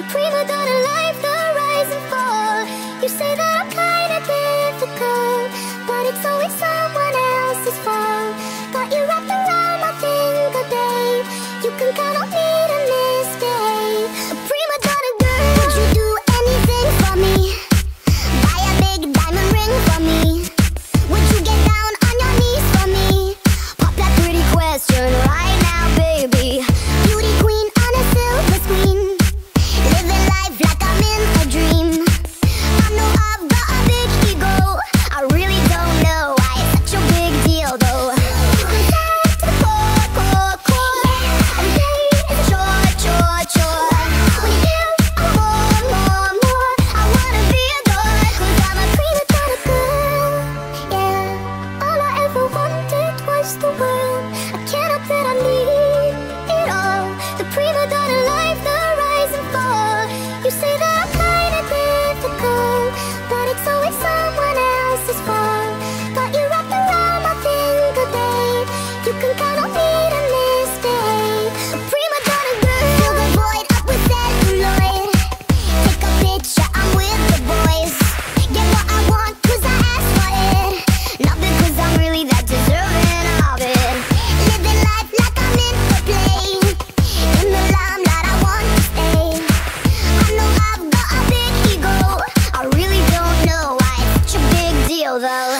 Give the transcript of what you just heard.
prima donna life, the rise and fall. You say that I'm kinda difficult, but it's always someone else's fault. Got you wrapped around my finger, babe. You can count on me to misbehave. A prima donna girl, would you do anything for me? Buy a big diamond ring for me? Would you get down on your knees for me? Pop that pretty question right now, baby. Beauty queen on a silver screen, living life like I'm in a dream. I know I've got a big ego, I really don't know why it's such a big deal though. You can start to the core, and play is a chore. When you give, I want more. I wanna be adored, 'cause I'm a prima donna girl. Yeah, all I ever wanted was the world. I can't help that I need it all. The prima donna life, the rise and fall. You say that I'm kinda difficult, but it's always someone else's fault. Got you wrapped around my finger, babe. You can count on me to misbehave. A prima donna girl, fill the void up with celluloid. Take a picture, I'm with the boys. Get what I want 'cause I asked for it, not because I'm really that deserving of it. Living life like I'm in the play, in the limelight I want to stay. I know I've got a big ego, I really don't know why it's such a big deal though.